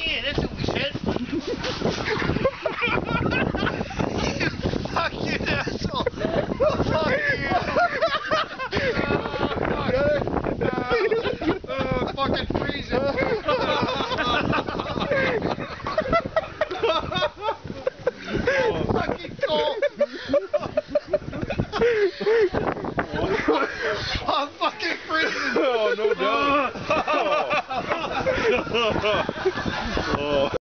Yeah, that's what we said. You fucking asshole. Fuck you. Fucking freezing. Fucking cold. I'm fucking freezing. Oh, no doubt.